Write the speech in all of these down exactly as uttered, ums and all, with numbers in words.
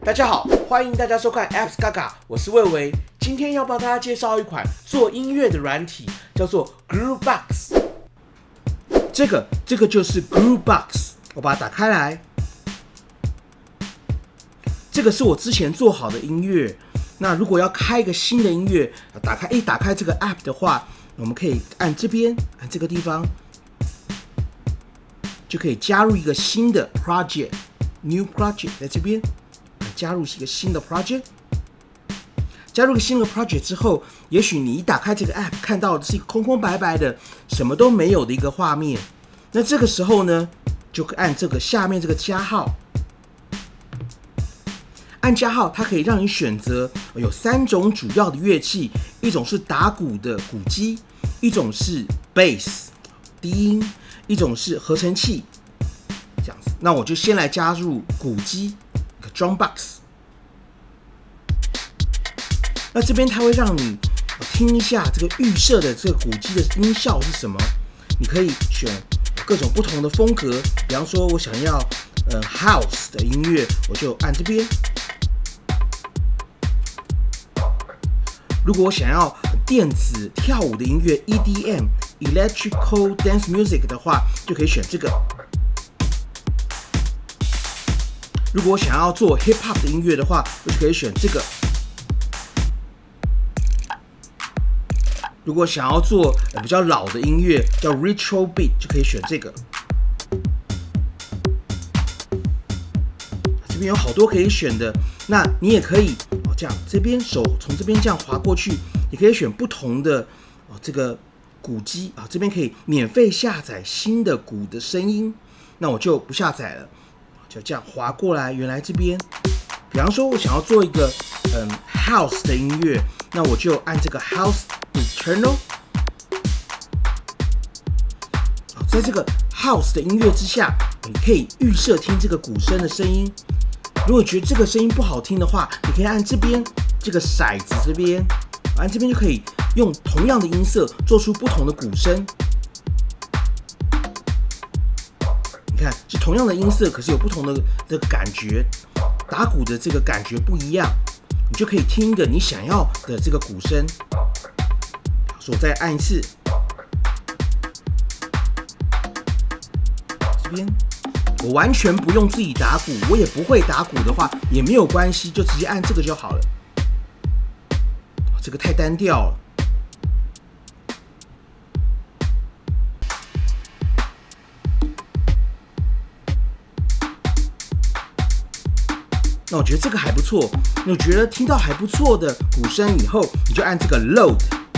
大家好，欢迎大家收看 Apps 嘎嘎，我是魏维。今天要帮大家介绍一款做音乐的软体，叫做 Groovebox。这个这个就是 Groovebox， 我把它打开来。这个是我之前做好的音乐。那如果要开一个新的音乐，打开一打开这个 App 的话，我们可以按这边，按这个地方，就可以加入一个新的 project。New project 在这边，加入一个新的 project。加入一个新的 project 之后，也许你一打开这个 app， 看到的是一个空空白白的、什么都没有的一个画面。那这个时候呢，就按这个下面这个加号，按加号，它可以让你选择有三种主要的乐器，一种是打鼓的鼓机，一种是 bass 低音，一种是合成器。这样子，那我就先来加入鼓机，一个 drum box。那这边它会让你听一下这个预设的这个鼓机的音效是什么。你可以选各种不同的风格，比方说我想要呃 house 的音乐，我就按这边。如果我想要电子跳舞的音乐 E D M Electrical Dance Music 的话，就可以选这个。如果我想要做 hip hop 的音乐的话，我就可以选这个。如果想要做比较老的音乐，叫 retro beat， 就可以选这个。这边有好多可以选的，那你也可以哦，这样这边手从这边这样滑过去，你可以选不同的哦这个鼓机啊，这边可以免费下载新的鼓的声音。那我就不下载了。就这样滑过来，原来这边，比方说我想要做一个嗯 house 的音乐，那我就按这个 house internal。好，在这个 house 的音乐之下，你可以预设听这个鼓声的声音。如果觉得这个声音不好听的话，你可以按这边这个骰子这边，按这边就可以用同样的音色做出不同的鼓声。看，是同样的音色，可是有不同的的感觉，打鼓的这个感觉不一样，你就可以听一个你想要的这个鼓声。所以我再按一次，这边我完全不用自己打鼓，我也不会打鼓的话也没有关系，就直接按这个就好了。这个太单调了。那我觉得这个还不错，那我觉得听到还不错的鼓声以后，你就按这个 load，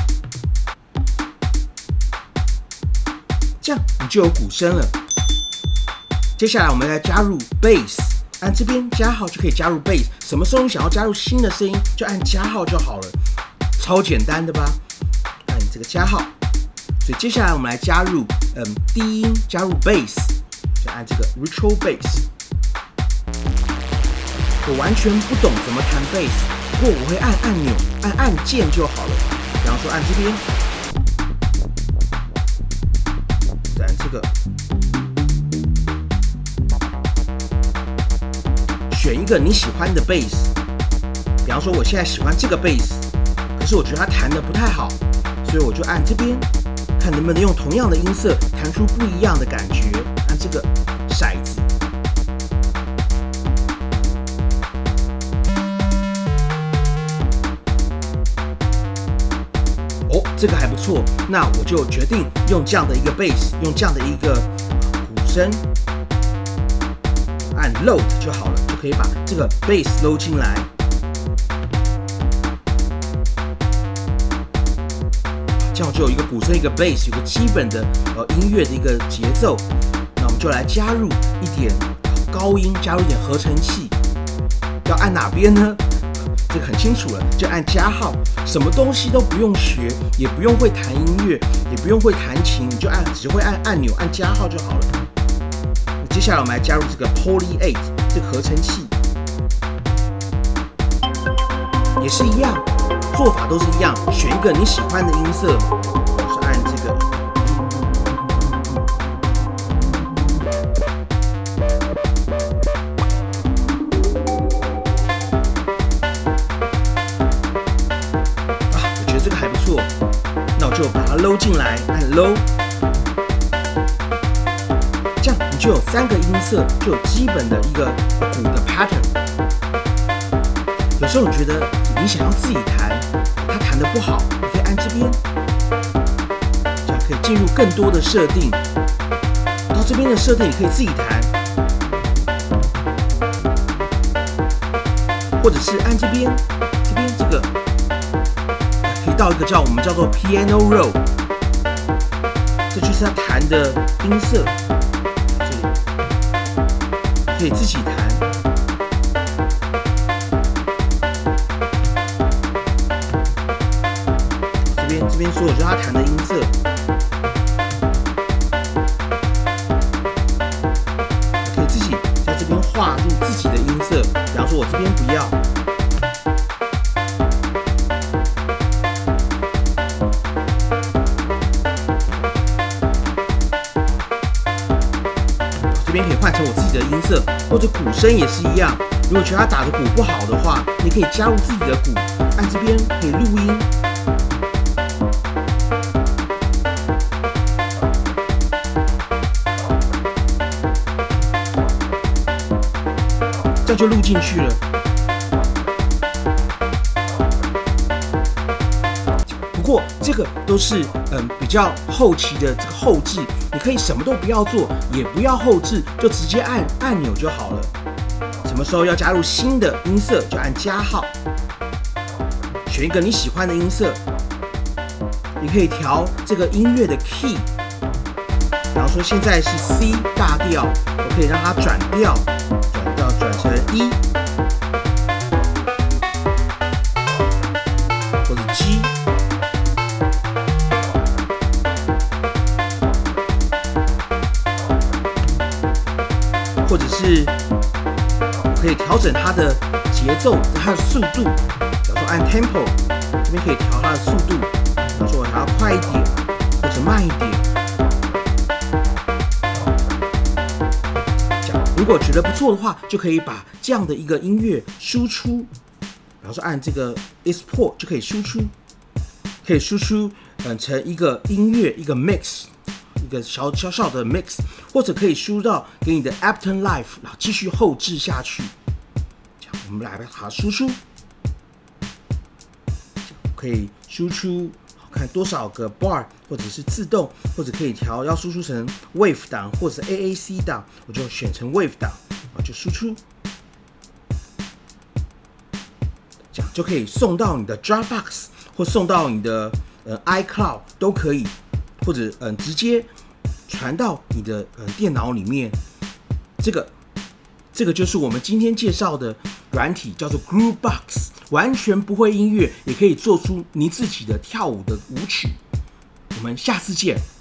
这样你就有鼓声了。接下来我们来加入 bass， 按这边加号就可以加入 bass。什么时候你想要加入新的声音，就按加号就好了，超简单的吧？按这个加号。所以接下来我们来加入嗯低音，加入 bass， 就按这个 retro bass。我完全不懂怎么弹 bass， 不过我会按按钮、按按键就好了。比方说按这边，再按这个，选一个你喜欢的 bass。比方说我现在喜欢这个 bass， 可是我觉得它弹得不太好，所以我就按这边，看能不能用同样的音色弹出不一样的感觉。按这个骰子。哦，这个还不错，那我就决定用这样的一个 bass， 用这样的一个鼓声，按 load 就好了，就可以把这个 bass load 进来。这样就有一个鼓声，一个 bass， 有个基本的呃音乐的一个节奏。那我们就来加入一点高音，加入一点合成器。要按哪边呢？这个很清楚了，就按加号，什么东西都不用学，也不用会弹音乐，也不用会弹琴，你就按，只会按按钮，按加号就好了。接下来我们来加入这个 Poly 八这个合成器，也是一样，做法都是一样，选一个你喜欢的音色，就是按这个。 low 进来，按 low， 这样你就有三个音色，就有基本的一个鼓的 pattern。有时候你觉得你想要自己弹，它弹得不好，你可以按这边，这样可以进入更多的设定。到这边的设定你可以自己弹，或者是按这边，这边这个可以到一个叫我们叫做 piano roll， 这就是他弹的音色。这里可以自己弹。这边这边所有就是他弹的音色。可以自己在这边画入自己的音色，比方说我这边不要。这边可以换成我自己的音色，或者鼓声也是一样。如果觉得他打的鼓不好的话，你可以加入自己的鼓，按这边可以录音。这样就录进去了。不过这个都是嗯比较后期的这个后置。你可以什么都不要做，也不要后置，就直接按按钮就好了。什么时候要加入新的音色，就按加号，选一个你喜欢的音色。你可以调这个音乐的 key， 比方说现在是 C 大调，我可以让它转调，转调转成 E， 或者 G。或者是我可以调整它的节奏、它的速度，比如说按 tempo， 这边可以调它的速度，比如说我想要快一点或者慢一点。这样，如果觉得不错的话，就可以把这样的一个音乐输出，比方说按这个 export 就可以输出，可以输出嗯成一个音乐一个 mix。一个小小小的 mix， 或者可以输到给你的 Ableton Live， 然后继续后置下去。这样，我们来把它输出，可以输出看多少个 bar， 或者是自动，或者可以调要输出成 wave 档或者 A A C 档，我就选成 wave 档，然后就输出，这样就可以送到你的 Dropbox 或送到你的呃 iCloud 都可以。或者嗯，直接传到你的呃电脑里面，这个这个就是我们今天介绍的软体，叫做 Groovebox， 完全不会音乐，也可以做出你自己的跳舞的舞曲。我们下次见。